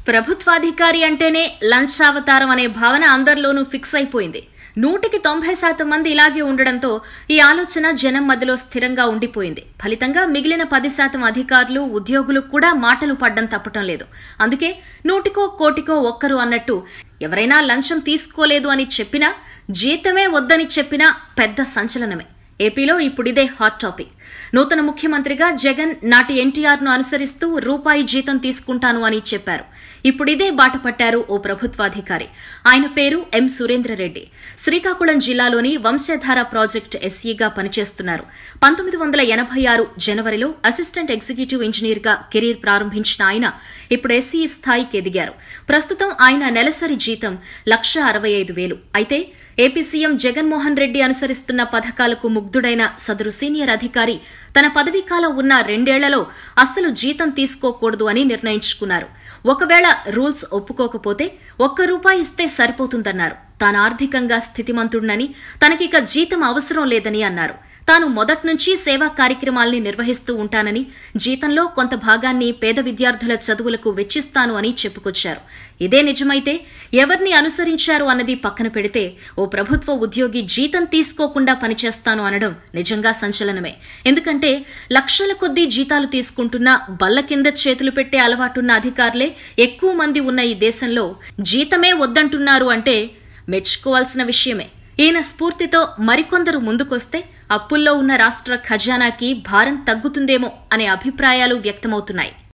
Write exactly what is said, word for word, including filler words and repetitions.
ప్రభుత్వాధికారి అంటేనే లంచావతారం అనే భావన అందరిలోనూ ఫిక్స్ అయిపోయింది. నూటికి తొంభై శాతం మంది ఇలాగే ఉండడంతో ఈ ఆలోచన జనం మధ్యలో స్థిరంగా ఉండిపోయింది. ఫలితంగా మిగిలిన పది శాతం అధికారులు, ఉద్యోగులు కూడా మాటలు పడ్డం తప్పటం లేదు. అందుకే నూటికో కోటికో ఒక్కరు అన్నట్టు ఎవరైనా లంచం తీసుకోలేదు అని చెప్పినా, జీతమే వద్దని చెప్పినా పెద్ద సంచలనమే. ఏపీలో ఇప్పుడిదే హాట్ టాపిక్. నూతన ముఖ్యమంత్రిగా జగన్ నాటి ఎన్టీఆర్ ను అనుసరిస్తూ రూపాయి జీతం తీసుకుంటాను అని చెప్పారు. ఇప్పుడిదే బాట పట్టారు ఓ ప్రభుత్వాధికారి. ఆయన పేరు ఎం సురేంద్రరెడ్డి. శ్రీకాకుళం జిల్లాలోని వంశధార ప్రాజెక్టు ఎస్ఈగా పనిచేస్తున్నారు. పంతొమ్మిది వందల ఎనభై ఆరు జనవరిలో అసిస్టెంట్ ఎగ్జిక్యూటివ్ ఇంజనీర్ గా కెరీర్ ప్రారంభించిన ఆయన ఇప్పుడు ఎస్ఈ స్థాయికి ఎదిగారు. ప్రస్తుతం ఆయన నెలసరి జీతం లక్ష అరవై ఐదు వేలు. అయితే ఏపీ సీఎం జగన్మోహన్ రెడ్డి అనుసరిస్తున్న పథకాలకు ముగ్ధుడైన సదరు సీనియర్ అధికారి తన పదవీకాలం ఉన్న రెండేళ్లలో అస్సలు జీతం తీసుకోకూడదు అని నిర్ణయించుకున్నారు. ఒకవేళ రూల్స్ ఒప్పుకోకపోతే ఒక్క రూపాయి ఇస్తే సరిపోతుందన్నారు. తాను ఆర్థికంగా స్థితిమంతుడినని, తనకిక జీతం అవసరం లేదని అన్నారు. తాను మొదట్నుంచి సేవా కార్యక్రమాల్ని నిర్వహిస్తూ ఉంటానని, జీతంలో కొంత భాగాన్ని పేద విద్యార్థుల చదువులకు వెచ్చిస్తాను అని చెప్పుకొచ్చారు. ఇదే నిజమైతే ఎవరిని అనుసరించారు అన్నది పక్కన పెడితే ఓ ప్రభుత్వ ఉద్యోగి జీతం తీసుకోకుండా పనిచేస్తాను అనడం నిజంగా సంచలనమే. ఎందుకంటే లక్షల కొద్దీ జీతాలు తీసుకుంటున్నా బల్ల కింద చేతులు పెట్టే అలవాటున్న అధికారులే ఎక్కువ మంది ఉన్న ఈ దేశంలో జీతమే వద్దంటున్నారు అంటే మెచ్చుకోవాల్సిన విషయమే. ఈయన స్ఫూర్తితో మరికొందరు ముందుకొస్తే అప్పుల్లో ఉన్న రాష్ట్ర ఖజానాకి భారం తగ్గుతుందేమో అనే అభిప్రాయాలు వ్యక్తమవుతున్నాయి.